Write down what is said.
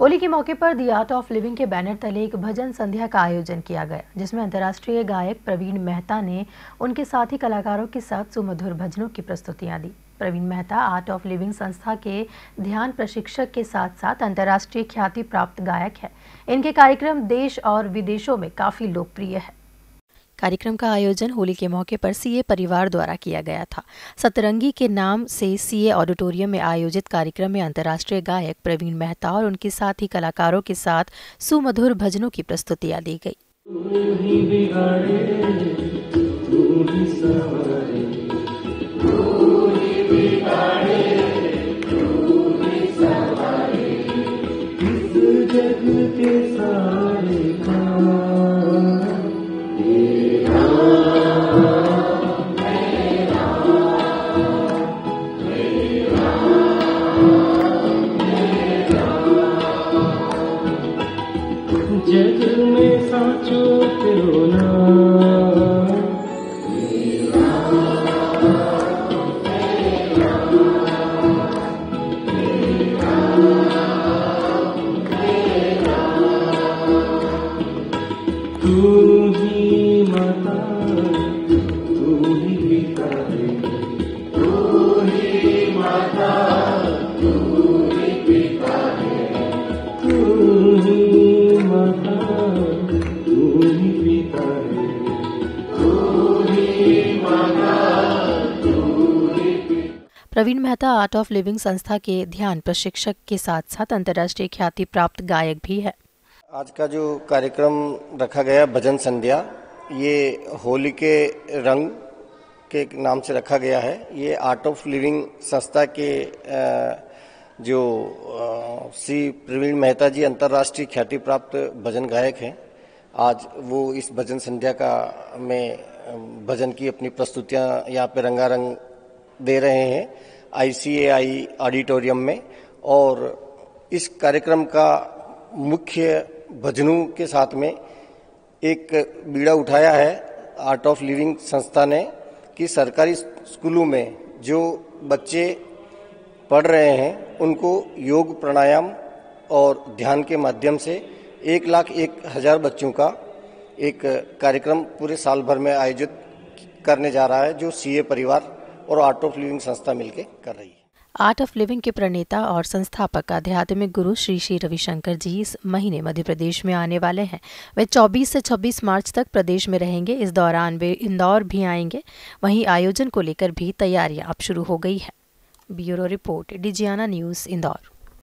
होली के मौके पर द आर्ट ऑफ लिविंग के बैनर तले एक भजन संध्या का आयोजन किया गया, जिसमें अंतर्राष्ट्रीय गायक प्रवीण मेहता ने उनके साथी कलाकारों के साथ सुमधुर भजनों की प्रस्तुतियां दी। Praveen Mehta art of living संस्था के ध्यान प्रशिक्षक के साथ साथ अंतर्राष्ट्रीय ख्याति प्राप्त गायक है। इनके कार्यक्रम देश और विदेशों में काफी लोकप्रिय है। कार्यक्रम का आयोजन होली के मौके पर सीए परिवार द्वारा किया गया था। सतरंगी के नाम से सीए ऑडिटोरियम में आयोजित कार्यक्रम में अंतर्राष्ट्रीय गायक प्रवीण मेहता और उनके साथी कलाकारों के साथ सुमधुर भजनों की प्रस्तुतियां दी गई। जग में साचो तेरो तू ही माता, तू ही पिता है, तू ही माता, तू ही पिता है, तू ही माता, तू ही पिता है, तू ही माता, तू ही पिता। Praveen Mehta art of living संस्था के ध्यान प्रशिक्षक के साथ साथ अंतर्राष्ट्रीय ख्याति प्राप्त गायक भी है। आज का जो कार्यक्रम रखा गया भजन संध्या, ये होली के रंग के नाम से रखा गया है। ये आर्ट ऑफ लिविंग संस्था के जो श्री प्रवीण मेहता जी अंतर्राष्ट्रीय ख्याति प्राप्त भजन गायक हैं, आज वो इस भजन संध्या का में भजन की अपनी प्रस्तुतियां यहाँ पे रंगारंग दे रहे हैं ICAI ऑडिटोरियम में। और इस कार्यक्रम का मुख्य भजनों के साथ में एक बीड़ा उठाया है आर्ट ऑफ लिविंग संस्था ने कि सरकारी स्कूलों में जो बच्चे पढ़ रहे हैं उनको योग, प्राणायाम और ध्यान के माध्यम से 1,01,000 बच्चों का एक कार्यक्रम पूरे साल भर में आयोजित करने जा रहा है, जो सीए परिवार और आर्ट ऑफ लिविंग संस्था मिलकर कर रही है। आर्ट ऑफ लिविंग के प्रणेता और संस्थापक आध्यात्मिक गुरु श्री श्री रविशंकर जी इस महीने मध्य प्रदेश में आने वाले हैं। वे 24 से 26 मार्च तक प्रदेश में रहेंगे। इस दौरान वे इंदौर भी आएंगे। वहीं आयोजन को लेकर भी तैयारियां अब शुरू हो गई है। Bureau report, Digiana news, Indore.